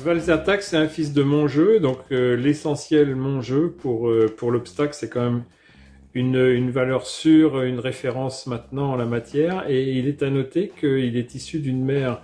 Valzertac, c'est un fils de Monjeu, donc l'essentiel Monjeu pour l'obstacle, c'est quand même une valeur sûre, une référence maintenant en la matière, et il est à noter qu'il est issu d'une mère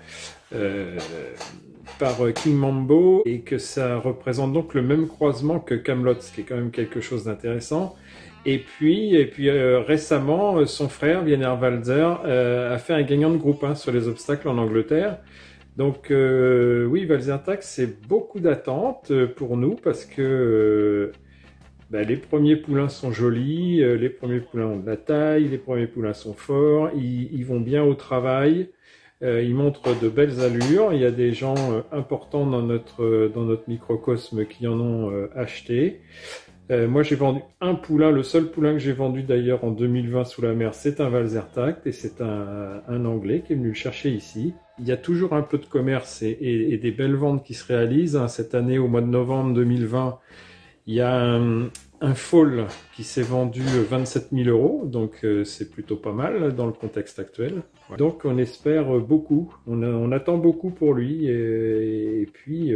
par King Mambo, et que ça représente donc le même croisement que Camelot, ce qui est quand même quelque chose d'intéressant. Et puis récemment, son frère, Wiener Walzer, a fait un gagnant de groupe 1 sur les obstacles en Angleterre. Donc oui, Valzertac, c'est beaucoup d'attentes pour nous parce que les premiers poulains sont jolis, les premiers poulains ont de la taille, les premiers poulains sont forts, ils vont bien au travail, ils montrent de belles allures. Il y a des gens importants dans notre microcosme qui en ont acheté. Moi, j'ai vendu un poulain, le seul poulain que j'ai vendu d'ailleurs en 2020 sous la mer, c'est un Valzertac, et c'est un Anglais qui est venu le chercher ici. Il y a toujours un peu de commerce et des belles ventes qui se réalisent. Cette année, au mois de novembre 2020, il y a un foal qui s'est vendu 27 000 €, donc c'est plutôt pas mal dans le contexte actuel. Donc on espère beaucoup, on attend beaucoup pour lui, et puis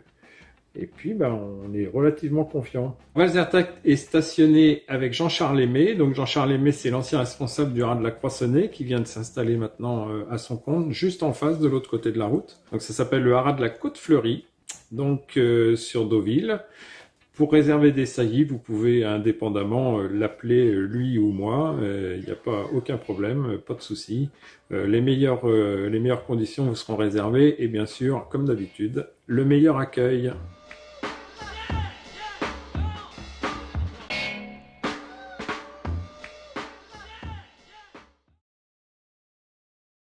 on est relativement confiant. Valzertac est stationné avec Jean-Charles Aimé. Donc Jean-Charles Aimé, c'est l'ancien responsable du haras de la Croissonnée qui vient de s'installer maintenant à son compte, juste en face de l'autre côté de la route. Donc ça s'appelle le haras de la Côte-Fleurie, donc sur Deauville. Pour réserver des saillies, vous pouvez indépendamment l'appeler lui ou moi. Il n'y a aucun problème, pas de souci. Les meilleures conditions vous seront réservées et bien sûr, comme d'habitude, le meilleur accueil.